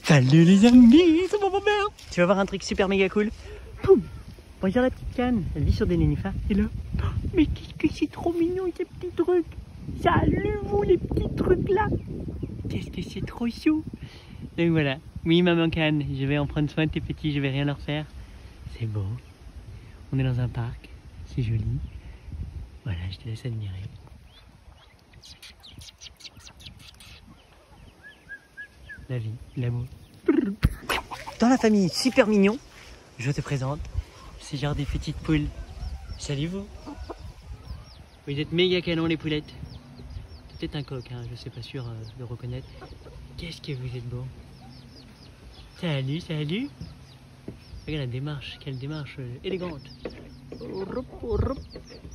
Salut les amis, c'est mon père. Tu vas voir un truc super méga cool. Poum. Bonjour la petite canne, elle vit sur des nénuphars. Et là, mais qu'est-ce que c'est trop mignon ces petits trucs. Salut vous les petits trucs là. Qu'est-ce que c'est trop chou. Donc voilà, oui maman canne, je vais en prendre soin de tes petits, je vais rien leur faire. C'est beau. On est dans un parc, c'est joli. Voilà, je te laisse admirer. La vie, l'amour. Dans la famille super mignon, je te présente, c'est genre des petites poules. Salut vous. Vous êtes méga canons les poulettes. Peut-être un coq, hein, je suis pas sûr de reconnaître. Qu'est-ce que vous êtes beau. Salut, salut. Regarde la démarche, quelle démarche élégante.